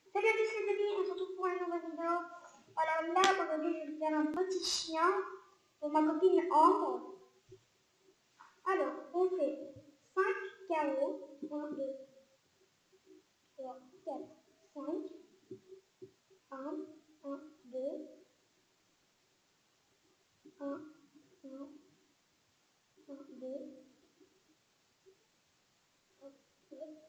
Salut à tous les amis, on se retrouve pour une nouvelle vidéo. Alors là, aujourd'hui, je vais faire un petit chien pour ma copine Ambre. Alors, on fait 5 carreaux. 1, 2, 3, 4, 5. 1, 1, 2, 1, 1, 1, 2. Hop, hop.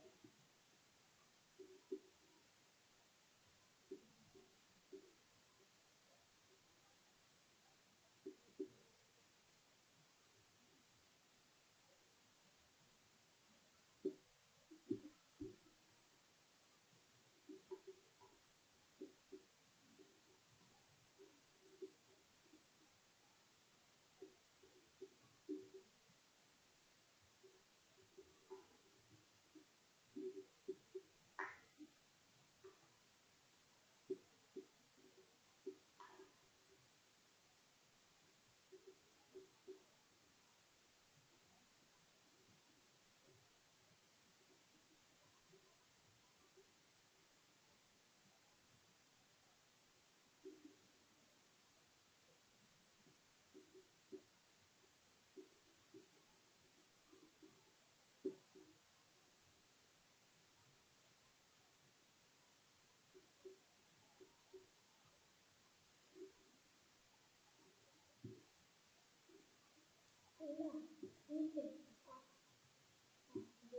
Et là, on fait 1, 2,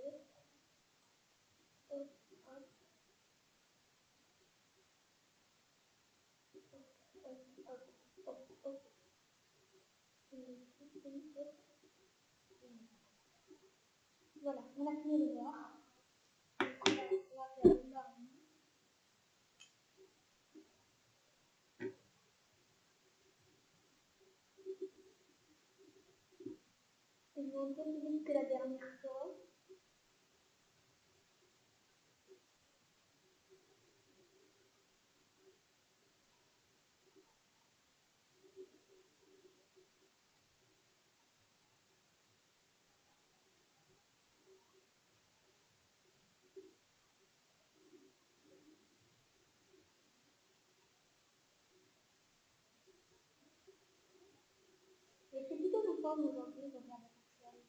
hop, hop, hop, hop, hop, hop. Voilà, on a fini les voir. On va faire le bas. Je vais un peu plus vite que la dernière fois. Et c'est plutôt en forme aujourd'hui pour faire la partielle.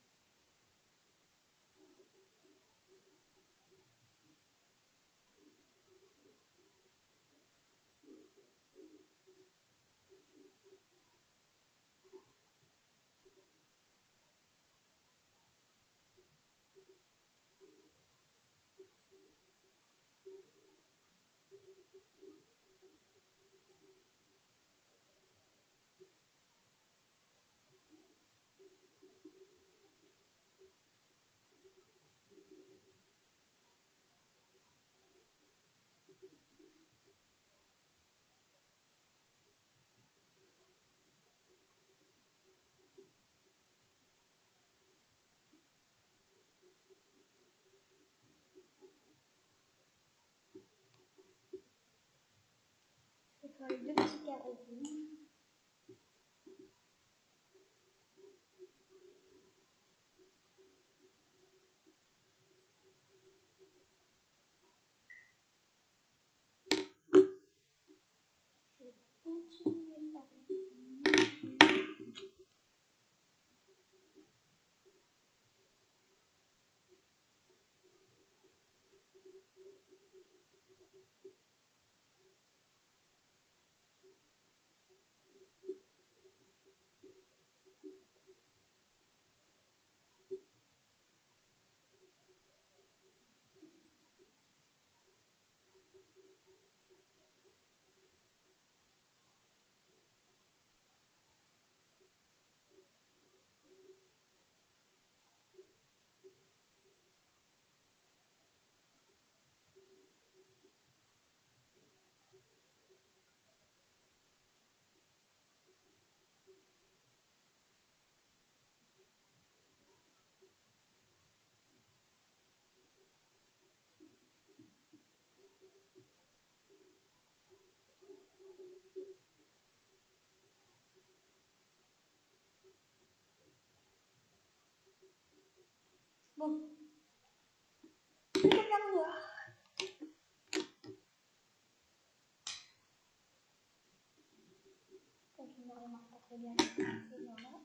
Je vais faire les deux petits carreaux rouges. Je vais continuer par ici. Bon, je vais faire voir. ne remarque pas très bien ces gens-là.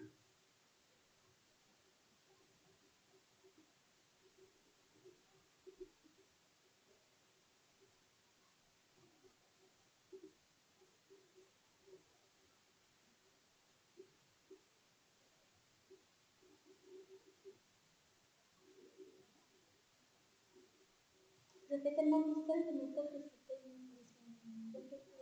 Je fais tellement de mystère que mes potes que c'était une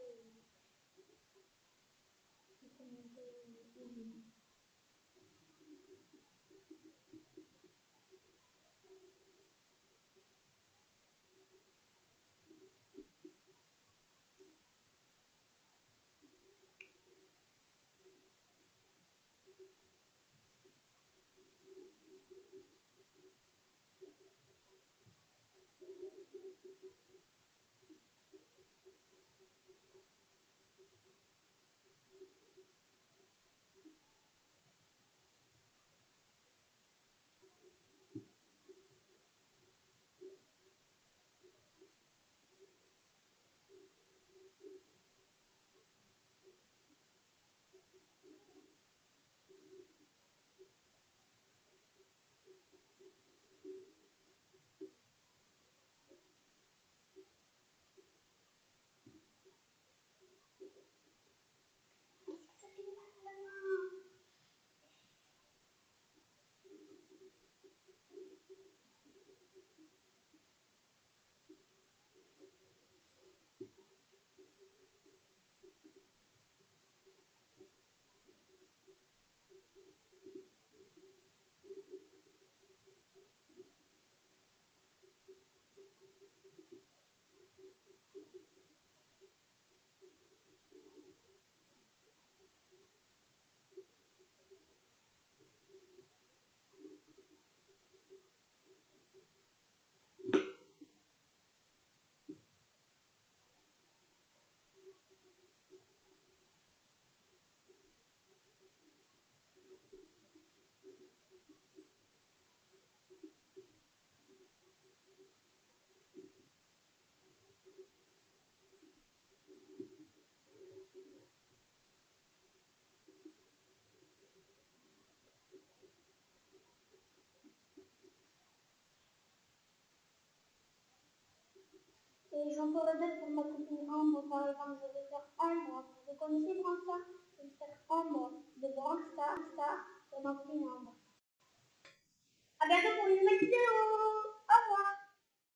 Et j'en ferai d'autres pour ma copine Ambre, par exemple, je vais faire Ambre. Vous connaissez Branstar? Je vais faire Ambre de Branstar pour ma copine Ambre. A bientôt pour une nouvelle vidéo. Au revoir.